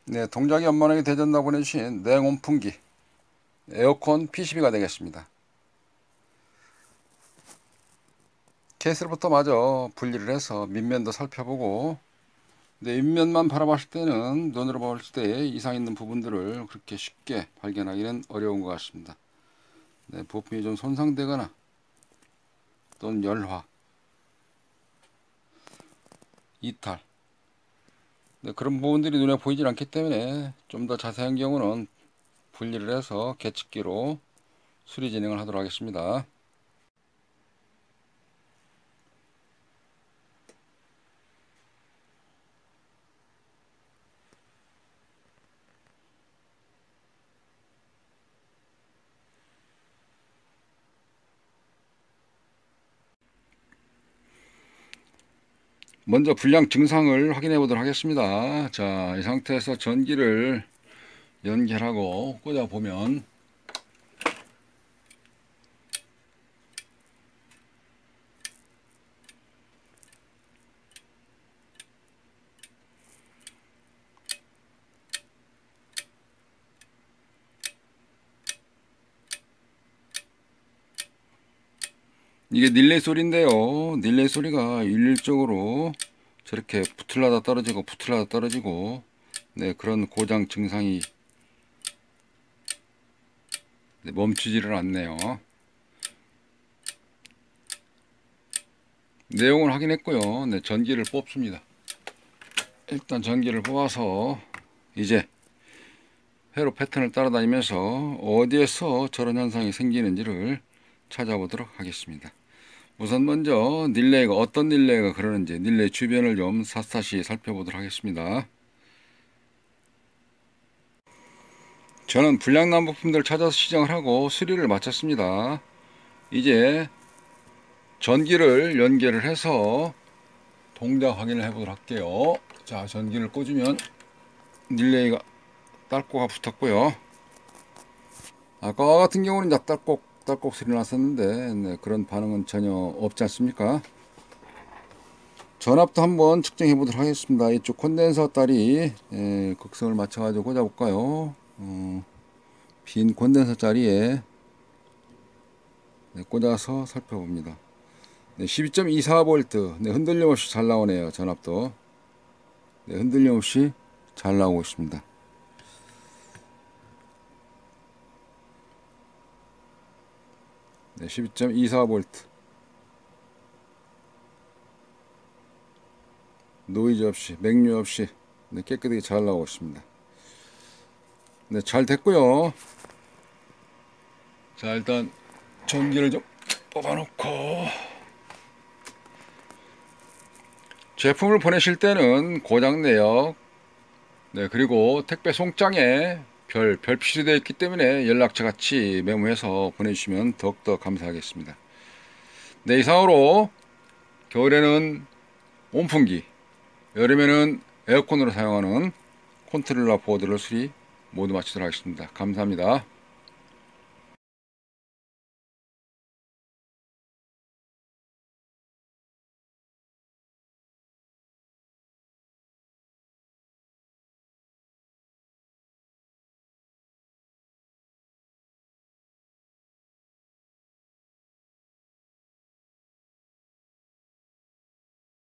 네, 동작이 연만하게 대전나 보내주신 냉온풍기 에어컨 PCB가 되겠습니다. 케이스부터 마저 분리를 해서 밑면도 살펴보고, 네, 윗면만 바라봤을 때는 눈으로 봤을 때 이상 있는 부분들을 그렇게 쉽게 발견하기는 어려운 것 같습니다. 네, 부품이 좀 손상되거나 또는 열화, 이탈, 네, 그런 부분들이 눈에 보이질 않기 때문에 좀 더 자세한 경우는 분리를 해서 계측기로 수리 진행을 하도록 하겠습니다. 먼저 불량 증상을 확인해 보도록 하겠습니다. 자, 이 상태에서 전기를 연결하고 꽂아 보면 이게 닐레이 소리인데요. 닐레이 소리가 일률적으로 저렇게 붙을라다 떨어지고 붙을라다 떨어지고, 네, 그런 고장 증상이 멈추지를 않네요. 내용을 확인했고요. 네, 전기를 뽑습니다. 일단 전기를 뽑아서 이제 회로 패턴을 따라다니면서 어디에서 저런 현상이 생기는지를 찾아보도록 하겠습니다. 우선 먼저 닐레이가 어떤 닐레이가 그러는지 닐레이 주변을 좀 샅샅이 살펴보도록 하겠습니다. 저는 불량난 부품들을 찾아서 시정을 하고 수리를 마쳤습니다. 이제 전기를 연결을 해서 동작 확인을 해보도록 할게요. 자, 전기를 꽂으면 닐레이가 딸꼬가 붙었고요. 아까 같은 경우는 이제 딸꼭 소리 났었는데, 네, 그런 반응은 전혀 없지 않습니까? 전압도 한번 측정해 보도록 하겠습니다. 이쪽 콘덴서 딸이 극성을 맞춰 가지고 꽂아 볼까요? 빈 콘덴서 자리에 꽂아서 살펴봅니다. 네, 12.24V. 네, 흔들림 없이 잘 나오네요. 전압도. 네, 흔들림 없이 잘 나오고 있습니다. 네, 12.24V. 노이즈 없이, 맥류 없이, 네, 깨끗하게 잘 나오고 있습니다. 네, 잘 됐고요. 자, 일단 전기를 좀 뽑아놓고, 제품을 보내실 때는 고장 내역, 네, 그리고 택배 송장에 별 표시되어 있기 때문에 연락처 같이 메모해서 보내주시면 더욱더 감사하겠습니다. 네, 이상으로 겨울에는 온풍기, 여름에는 에어컨으로 사용하는 컨트롤러 보드를 수리 모두 마치도록 하겠습니다. 감사합니다.